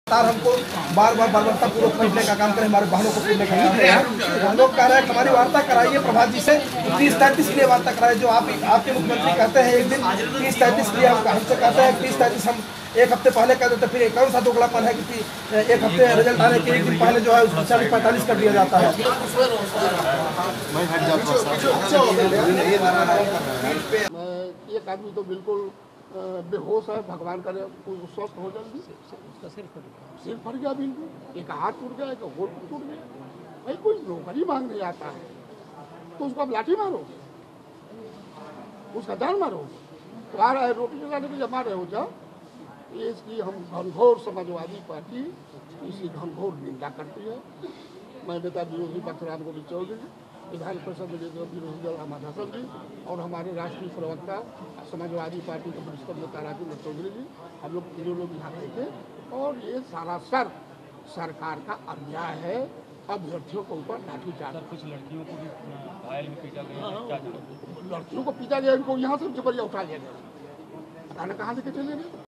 सरकार हमको बार बार बर्बरतापूर्वक पीटने का काम करे, हमारे बहनों को पीटने का काम करे। हम लोग कह रहे हैं हमारी वार्ता कराइए प्रभात जी से, 30-33 के लिए वार्ता कराइए। जो आपके मुख्यमंत्री कहते हैं एक दिन 30-33 के लिए, हमसे कहते हैं 30-33, हम एक हफ्ते पहले कह देते, फिर कौन सा दोगलापन है कि एक हफ्ते रिजल्ट आने के एक दिन पहले जो है उसको 40-45 कर दिया जाता है। एक आदमी तो बिल्कुल बेहोश है, भगवान करे स्वस्थ हो जल्दी। सिर फट गया बिल्कुल, एक हाथ टूट गया, एक गोड़ टूट गया। भाई कोई नौकरी मांगने आता है तो उसको आप लाठी मारो, उसका जान मारो। तो आ रहा है रोटी चलाने के लिए मार रहे हो जाओ। इसकी हम घनघोर समाजवादी पार्टी इसकी घनघोर निंदा करती है। मैं नेता विरोधी पक्ष राम गोविंद चौधरी, विधान परिषद विरोधी दल अहमद हसन जी और हमारे राष्ट्रीय प्रवक्ता समाजवादी पार्टी के वरिष्ठ नेता राजेंद्र चौधरी जी, हम लोग तीनों लोग यहाँ गए थे। और ये सरासर सरकार का अन्याय है। अभ्यर्थियों के ऊपर लाठीचार्ज, कुछ लड़कियों को भी घायल में पीटा गया, लड़कियों को पीटा गया, इनको यहाँ से जबरिया उठा लिया गया, पता न कहाँ लेके चले गए।